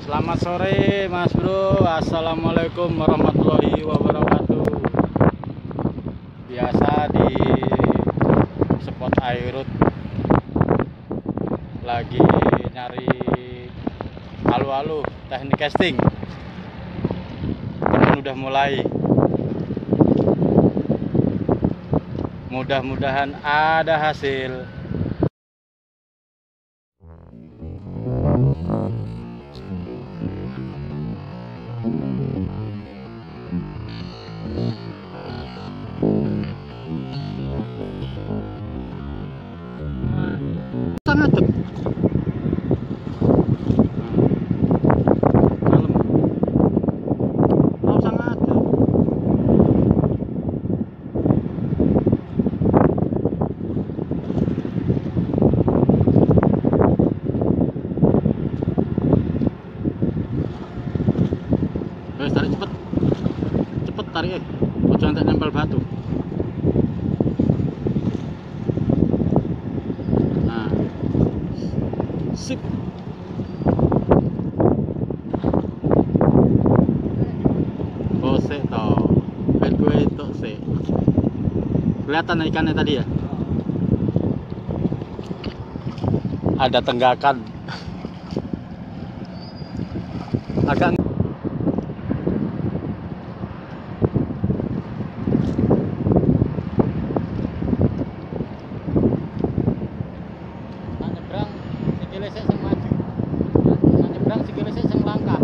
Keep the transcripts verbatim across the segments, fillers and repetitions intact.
Selamat sore Mas Bro. Assalamualaikum warahmatullahi wabarakatuh. Biasa di spot airut lagi nyari alu-alu teknik casting. Teman udah mulai. Mudah-mudahan ada hasil. Sangat tuh. Oh, sangat tuh. Wes tarik cepet. Cepet tarik eh. Ojo nanti nempel batu. Nah. Sip. Oh, sik to. Ben gue itu sik. Kelihatan ikannya tadi ya? Ada tenggakan. Agak nyebrang sikile sik sing maju. Nyebrang sikile sik sing langkah.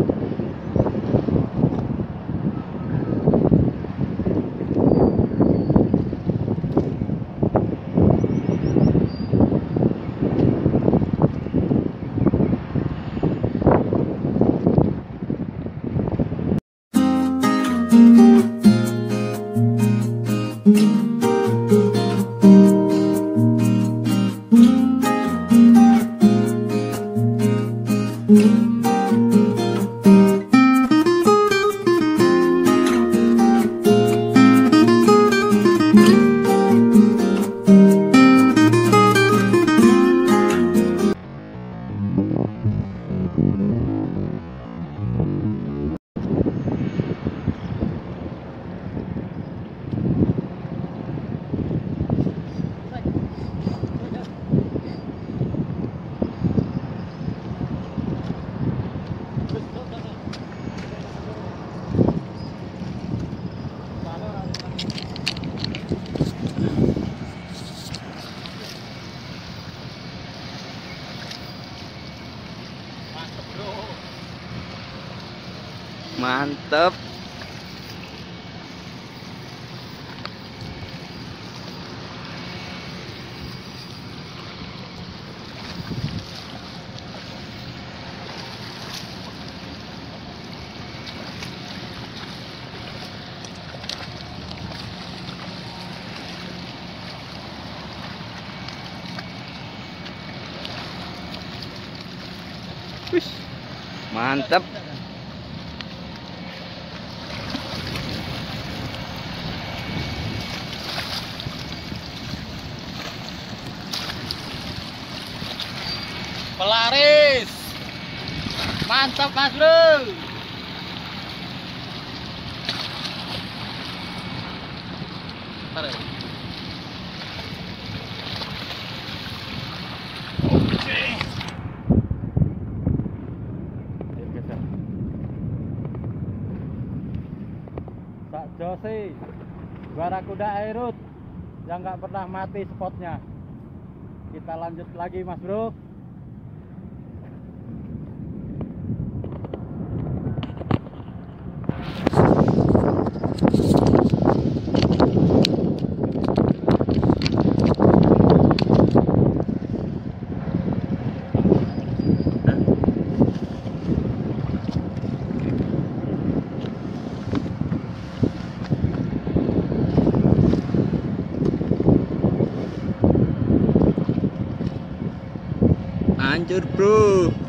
Mantep. Wih, mantep. Pelaris. Mantap Mas Bro. Tarik. Oke. Sak Jose Barakuda Airut yang nggak pernah mati spotnya. Kita lanjut lagi Mas Bro. Hancur bro.